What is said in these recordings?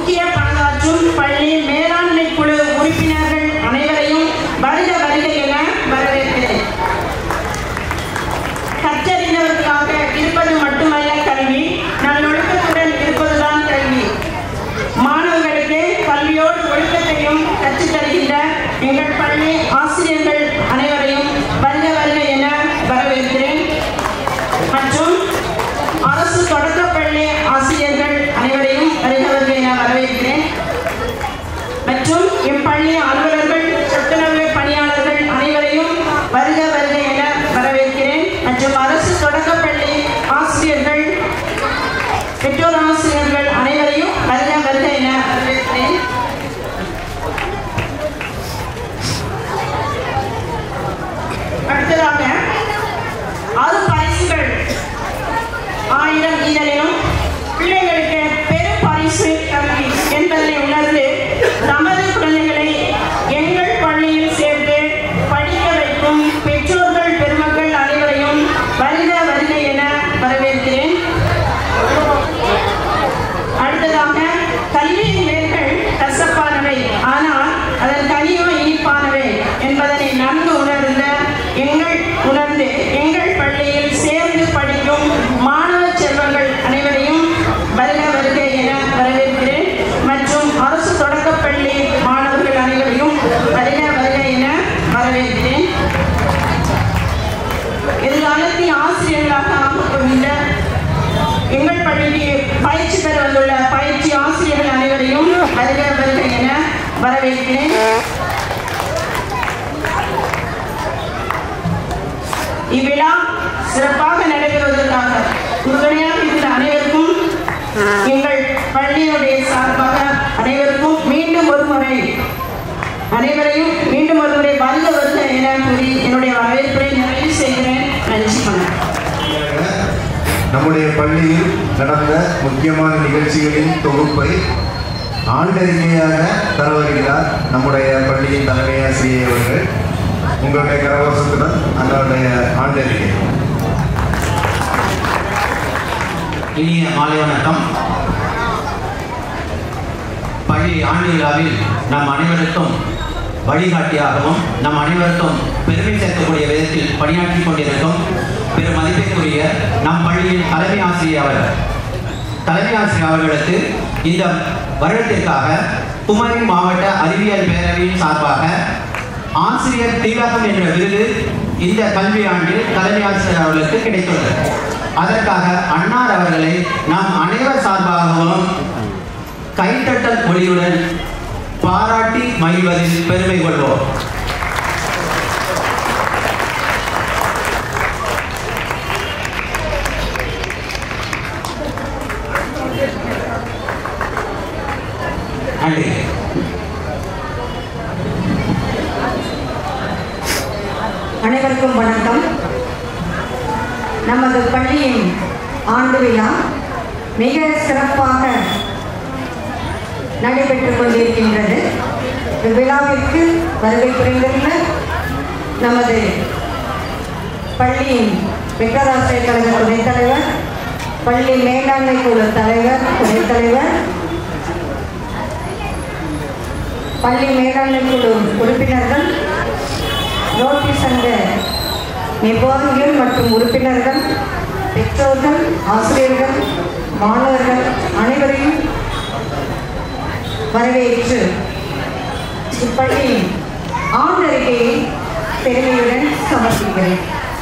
முக்கிய பங்காற்றும் பள்ளி மேலாண்மை குழு உறுப்பினர்கள் அனைவரையும் வருக வருக என வரவேற்கிறேன். கற்றறிந்தவர்களாக இருப்பது மட்டுமல்ல கல்வி, நல்லொழுக்கத்துடன் இருப்பதுதான் கல்வி. மாணவர்களுக்கு கல்வியோடு ஒழுக்கத்தையும் கற்றுத் தருகின்ற எங்கள் பள்ளி ஆசிரியர்கள் அனைவரையும் வருக வருக என வரவேற்கிறேன். மற்றும் அரசு தொடக்கப்பள்ளி ஆசிரியர்கள் அனைவரையும் வருக வருக என வரவேற்கிறேன். மற்றும் இப்பள்ளி அலுவலர்கள், சத்துணவு பணியாளர்கள் அனைவரையும் வருக வருக என வரவேற்கிறேன். மற்றும் அரசு தொடக்கப்பள்ளி ஆசிரியர்கள், பெற்றோர் ஆசிரியர்கள் அனைவரையும் வருக வருக என வரவேற்கிறேன். அடுத்ததாக 6 பரிசுகள் 1000 இதழிலும் பிள்ளைகளுக்கு பெரும் பரிசு கல்வி என்பதை உணர்ந்து தமது குழந்தைகளை எங்கள் பள்ளியில் சேர்த்து படிக்க வைக்கும் பெற்றோர்கள் பெருமக்கள் அனைவரையும் வருக வருக என வரவேற்கிறேன். அடுத்ததாக கல்வியின் வேர்கள் கசப்பானவை, ஆனால் அதன் கனியோ இனிப்பானவை என்பதனை நன்கு உணர்ந்து எங்கள் பள்ளியில் சேர்ந்து படிக்கும் மாணவ செல்வங்கள் அனைவரையும் வருக வருக என வரவேற்கிறேன். மற்றும் அரசு தொடக்கப்பள்ளி மாணவர்கள் அனைவரையும் வருக வருக என வரவேற்கிறேன். எதிர்காலத்தில் ஆசிரியர்களாக ஆகப்போகின்ற எங்கள் பள்ளிக்கு பயிற்சி பெற வந்துள்ள பயிற்சி ஆசிரியர்கள் அனைவரையும் வருக வருக என வரவேற்கிறேன். இவ்விழா சிறப்பாக நடைபெறுவதற்காக உறுதுணையாக இருந்த அனைவருக்கும் எங்கள் பள்ளியினுடைய சார்பாக அனைவரையும் மீண்டும் ஒரு முறை வருக வருக என கூறி என்னுடைய வரவேற்பை நிறைவு செய்கிறேன். நன்றி. நம்முடைய பள்ளியில் நடந்த முக்கியமான நிகழ்ச்சிகளின் தொகுப்பை ஆண்டறிக்கையாக தர வருகிறார் நம்முடைய பள்ளியின் தலைமை ஆசிரியர் அவர்கள். உங்களுடைய கரகோஷத்துடன் அதனுடைய ஆண்டறிக்கை. இனிய மாலை வணக்கம். பள்ளி ஆண்டு விழாவில் நம் அனைவருக்கும் வழிகாட்டியாகவும் நம் அனைவருக்கும் பெருமை சேர்க்கக்கூடிய விதத்தில் பணியாற்றி கொண்டிருக்கும் பெரும் மதிப்பிற்குரிய நம் பள்ளியின் தலைமை ஆசிரியர் அவர்களுக்கு இந்த வருடத்திற்காக குமரி மாவட்ட அறிவியல் பேரவையின் சார்பாக ஆசிரியர் திலகம் என்ற விருது இந்த கல்வியாண்டில் தலைமை ஆசிரியர் அவர்களுக்கு கிடைத்துள்ளது. அதற்காக அன்னார் அவர்களை நாம் அனைவர் சார்பாகவும் கைத்தட்டல் மொழியுடன் பாராட்டி மகிழ்வதில் பெருமை கொள்வோம். அனைவருக்கும் வணக்கம். நமது பள்ளியின் ஆண்டு விழா மிக சிறப்பாக நடைபெற்றுக் கொண்டிருக்கின்றது. இவ்விழாவிற்கு வருகை புரிந்துள்ள நமது பள்ளியின் பெற்றோராசிரியர் கழக துணைத் தலைவர், பள்ளி மேலாண்மை குழு தலைவர், துணைத் தலைவர், பள்ளி மேலாண்மை குழு உறுப்பினர்கள், ரோட்டரி சங்க நிர்வாகிகள் மற்றும் உறுப்பினர்கள், பெற்றோர்கள், ஆசிரியர்கள், மாணவர்கள் அனைவரையும் வரவேற்று இப்பள்ளியின் ஆண்டறிக்கையை பெருமையுடன் சமர்ப்பிக்கிறேன்.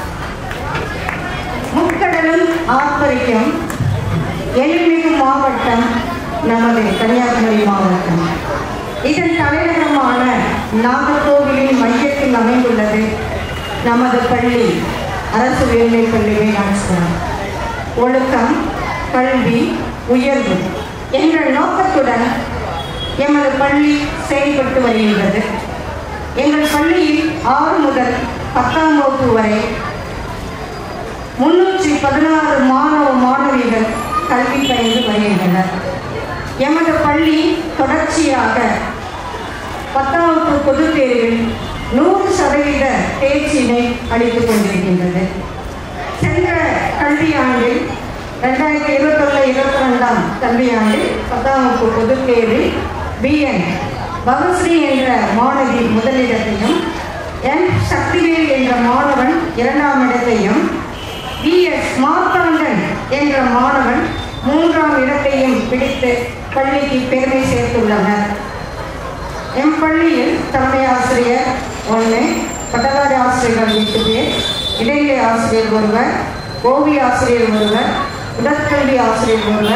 முக்கடலும் ஆர்ப்பரிக்கும் எழில்மிகு மாவட்டம் நமது கன்னியாகுமரி மாவட்டம். இதன் தலைநகரமான நாகர்கோவிலின் மையத்தில் அமைந்துள்ளது நமது பள்ளி அரசு உயர்நிலைப் பள்ளி வேளாண்குளம். ஒழுக்கம், கல்வி, உயர்வு என்ற நோக்கத்துடன் எமது பள்ளி செயல்பட்டு வருகின்றது. எங்கள் பள்ளியில் 6 முதல் 10ஆம் வகுப்பு வரை 316 மாணவ மாணவிகள் கல்வி பயின்று வருகின்றனர். எமது பள்ளி தொடர்ச்சியாக 10ஆம் வகுப்பு பொதுத் தேர்வில் 100% தேர்ச்சியினை அளித்துக் கொண்டிருக்கின்றது. சென்ற கல்வியாண்டில் 2021-22 கல்வியாண்டில் 10ஆம் வகுப்பு பொதுத்தேர்வில் பிஎன் பவஸ்ரீ என்ற மாணவி முதலிடத்தையும், என் சக்திவேல் என்ற மாணவன் 2ஆம் இடத்தையும், பிஎஸ் மார்த்தாண்டன் என்ற மாணவன் 3ஆம் இடத்தையும் பிடித்து பள்ளிக்கு பெருமை சேர்த்துள்ளனர். எம் பள்ளியில் தலைமை ஆசிரியர் 1, பட்டதாரி ஆசிரியர்கள் 8 பேர், இடைநிலை ஆசிரியர் 1, ஓவிய ஆசிரியர் 1, உடற்கல்வி ஆசிரியர் 1,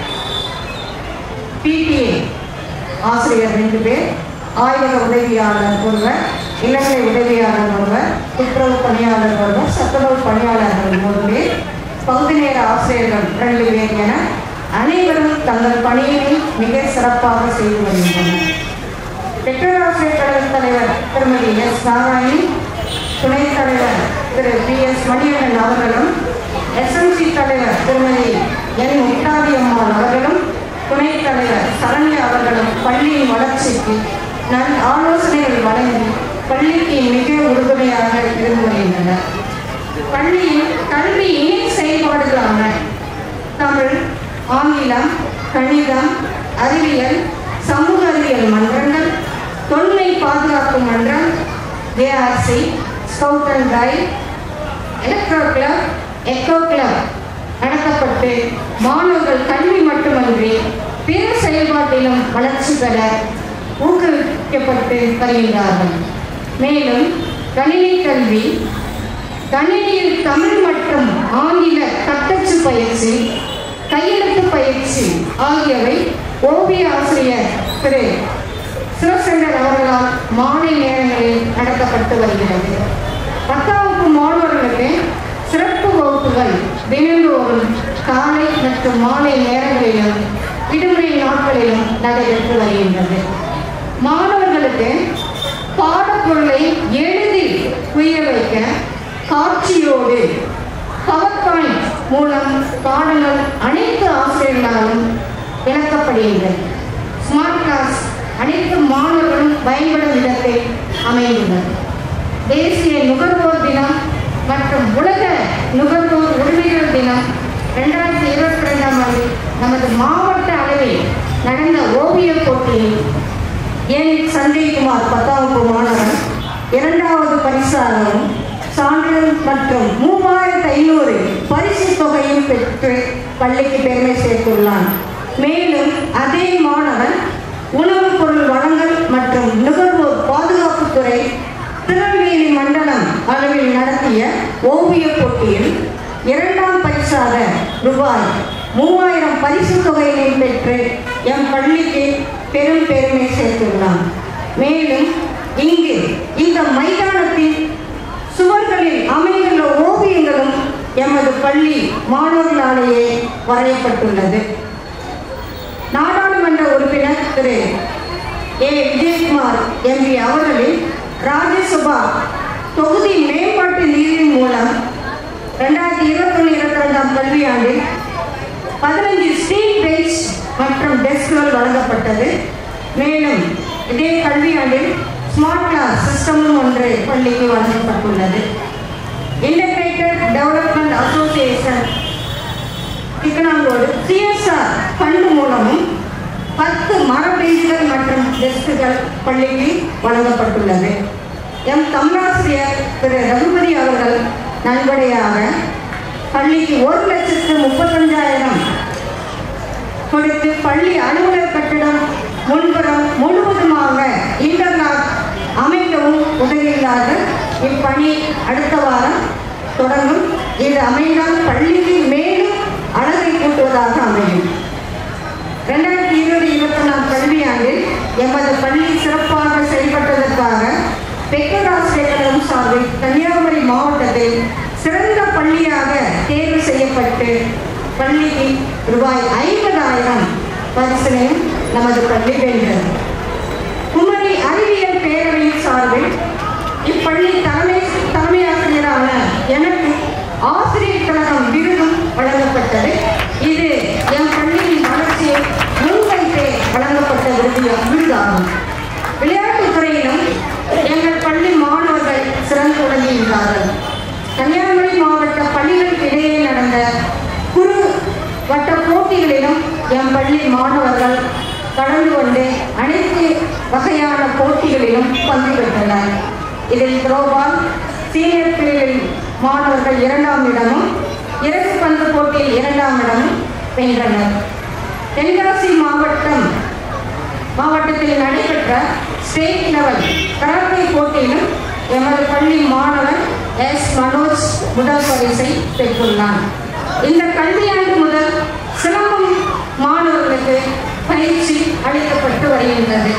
பிடிஏ ஆசிரியர் 2 பேர், ஆய்வக உதவியாளர் 1, இளநிலை உதவியாளர் 1, துப்புரவு பணியாளர் 1, சத்துணவு பணியாளர்கள் 3 பேர், பகுதி நேர ஆசிரியர்கள் 2 பேர் என அனைவரும் தங்கள் பணியை மிக சிறப்பாக செய்து வருகின்றனர். பெற்றோர் ஆசிரியர் கழக தலைவர் திருமதி எஸ் நாராயணி, துணைத் தலைவர் திரு பி.எஸ். மணியண்ணன் அவர்களும், எஸ்எம்சி தலைவர் திருமதி என் முக்தாதி அம்மாள் அவர்களும், துணைத் தலைவர் சரண்யா அவர்களும் பள்ளியின் வளர்ச்சிக்கு நல் ஆலோசனைகள் வழங்கி பள்ளிக்கு மிக உறுதுணையாக இருந்து வருகின்றனர். பள்ளியின் கல்வி இணை செயல்பாடுகளான தமிழ், ஆங்கிலம், கணிதம், அறிவியல், சமூக அறிவியல் மன்றங்கள், தொன்மை பாதுகாப்பு மன்றம், ARC, scout and guide, electro club, eco club நடத்தப்பட்டு மாணவர்கள் கல்வி மட்டுமன்றி பிற செயல்பாட்டிலும் வளர்ச்சி பெற ஊக்குவிக்கப்பட்டு வருகின்றார்கள். மேலும் கணினி கல்வி, கணினியில் தமிழ் மற்றும் ஆங்கில தட்டச்சு பயிற்சி, கையெழுத்து பயிற்சி ஆகியவை ஓவிய ஆசிரியர் திரு சிவசங்கர் அவர்களால் மாலை நேரங்களில் நடத்தப்பட்டு வருகிறது. 10ஆம் வகுப்பு மாணவர்களுக்கு சிறப்பு வகுப்புகள் தினந்தோறும் காலை மற்றும் மாலை நேரங்களிலும் விடுமுறை நாட்களிலும் நடைபெற்று வருகின்றது. மாணவர்களுக்கு பாடப்பொருளை எளிதில் புரிய வைக்க காட்சியோடு பவர் பாயிண்ட் மூலம் பாடங்கள் அனைத்து ஆசிரியர்களாலும் விளக்கப்படுகின்றது. ஸ்மார்ட் கிளாஸ் அனைத்து மாணவர்களும் பயன்படும் விதத்தில் அமைந்துள்ளது. தேசிய நுகர்வோர் தினம் மற்றும் உலக நுகர்வோர் உரிமைகள் தினம் 2022ஆம் ஆண்டு நமது மாவட்ட அளவில் நடந்த ஓவியப் போட்டியில் என் சஞ்சய்குமார் 10ஆம் வகுப்பு மாணவன் 2வது பரிசாகவும் சான்றிதழ் மற்றும் 3500 பரிசு தொகையும் பெற்று பள்ளிக்கு பெருமை சேர்த்துள்ளான். மேலும் அதே மாணவன் உணவுப் பொருள் வழங்கல் மற்றும் நுகர்வோர் பாதுகாப்புத்துறை திருநெல்வேலி மண்டலம் அளவில் நடத்திய ஓவியப் போட்டியில் 2ஆம் பரிசாக ரூபாய் 3000 பரிசு தொகையினை பெற்று எம் பள்ளிக்கு பெருமை சேர்த்துள்ளான். மேலும் இங்கு இந்த மைதானத்தில் சுவர்களில் அமைந்துள்ள ஓவியங்களும் எமது பள்ளி மாணவர்களாலேயே வரையப்பட்டுள்ளது. நாடாளுமன்ற உறுப்பினர் திரு ஏ விஜயகுமார் எம்பி அவர்களின் ராஜ்யசபா தொகுதி மேம்பாட்டு நிதியின் மூலம் 2021-22ஆம் கல்வியாண்டில் 15 ஸ்டீல் பெஞ்ச் மற்றும் டெஸ்க்கள் வழங்கப்பட்டது. மேலும் இதே கல்வியாண்டில் ஸ்மார்ட் கிளாஸ் சிஸ்டமும் ஒன்று பள்ளிக்கு வழங்கப்பட்டுள்ளது. Integrated development association Thikkanamcode CSR fund மூலமும் 10 மர பெஞ்சுகள் மற்றும் டெஸ்க்குகள் பள்ளிக்கு வழங்கப்பட்டுள்ளது. எம் தமிழாசிரியர் திரு ரகுபதி அவர்கள் நன்கொடையாக பள்ளிக்கு 1,35,000 கொடுத்து பள்ளி அலுவலர் கட்டிடம் முன்புறம் முழுவதுமாக இன்டர்லாக் அமைக்கவும் உதவியுள்ளார்கள். இப்பணி அடுத்த வாரம் தொடங்கும். இது அமைந்தால் பள்ளிக்கு மேலும் அழகை கூட்டுவதாக அமையும். 2020-21ஆம் கல்வியாண்டில் எமது பள்ளி சிறப்பாக செயல்பட்டதற்காக பெற்றோர் ஆசிரியர் கழகம் சார்பில் கன்னியாகுமரி மாவட்டத்தில் சிறந்த பள்ளியாக தேர்வு செய்யப்பட்டு பள்ளிக்கு ரூபாய் 50,000 பரிசினையும் நமது பள்ளி வென்றது. குமரி அறிவியல் பேரவையின் சார்பில் இப்பள்ளி தலைமை ஆசிரியரான எனக்கு ஆசிரியர் கழகம் விருதும் வழங்கப்பட்டது. இது என் பள்ளியின் வளர்ச்சியை முன்வைத்தே வழங்கப்பட்ட விருதாகும். விளையாட்டுத் துறையிலும் எங்கள் பள்ளி மாணவர்கள் சிறந்து விளங்குகின்றார்கள். கன்னியாகுமரி மாவட்ட பள்ளிகளுக்கு இடையே நடந்த குறு மற்ற போட்டிகளிலும் எம் பள்ளி மாணவர்கள் கலந்து கொண்டு அனைத்து வகையான போட்டிகளிலும் பங்கு பெற்றனர். இதில் த்ரோபால் சீனியர் பிரிவில் மாணவர்கள் 2ஆம் இடமும், இறகு பந்து போட்டியில் 2ஆம் இடமும் வென்றனர். தென்காசி மாவட்டத்தில் நடைபெற்ற ஸ்டேட் லெவல் கராத்தே போட்டியிலும் எமது பள்ளி மாணவர் எஸ். மனோஜ் முதல் பரிசை பெற்றுள்ளார். இந்த கல்வியாண்டு முதல் சிலம்பம் மாணவர்களுக்கு பயிற்சி அளிக்கப்பட்டு வருகின்றது.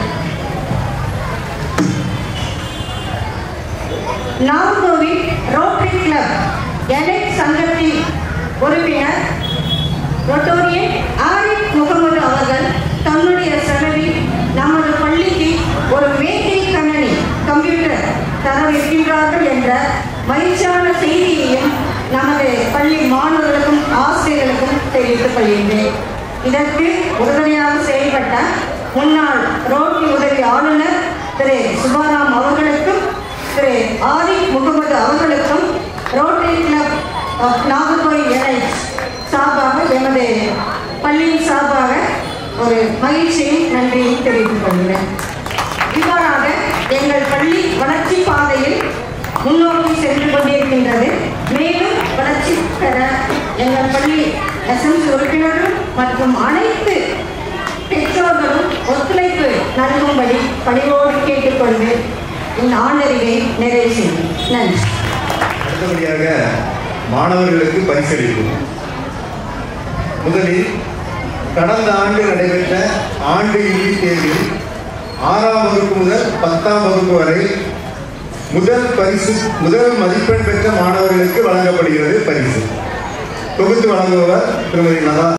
நாகர்கோவில் ரோட்டரி கிளப் எலைட் சங்கத்தின் உறுப்பினர் ரொட்டோரியன் ஆரிஃப் முகமது அவர்கள் தன்னுடைய செலவில் நமது பள்ளிக்கு ஒரு மேகை கணனி கம்ப்யூட்டர் தரவிருக்கின்றார்கள் என்ற மகிழ்ச்சியான செய்தியையும் நமது பள்ளி மாணவர்களுக்கும் ஆசிரியர்களுக்கும் தெரிவித்துக் கொள்கின்றேன். இதற்கு உறுதுணையாக செயல்பட்ட முன்னாள் ரோட்டரி உதவி ஆளுநர் திரு சுபாராம் அவர்களுக்கும் திரு ஆரிஃப் முகமது அவர்களுக்கும் Rotary Club of Nagercoil Elite சார்பாக எமது பள்ளியின் சார்பாக ஒரு மகிழ்ச்சியும் நன்றியும் தெரிவித்துக் கொள்கிறேன். இவ்வாறாக எங்கள் பள்ளி வளர்ச்சி பாதையில் முன்னோக்கி சென்று கொண்டிருக்கின்றது. மேலும் வளர்ச்சி பெற எங்கள் பள்ளி எஸ்எம்சி உறுப்பினர்கள் மற்றும் அனைத்து பெற்றோர்களும் ஒத்துழைப்பு நல்கும்படி பணிவோடு கேட்டுக்கொண்டு இந்த ஆண்டறிவை நிறைவு செய்யும். நன்றி. அடுத்தபடியாக மாணவர்களுக்கு பரிசளிக்கும். முதலில் கடந்த ஆண்டு நடைபெற்ற ஆண்டு இறுதி தேர்வில் 6ஆம் வகுப்பு முதல் 10ஆம் வகுப்பு வரை முதல் மதிப்பெண் பெற்ற மாணவர்களுக்கு வழங்கப்படுகிறது பரிசு. தொகுத்து வழங்குபவர் திருமதி நதா.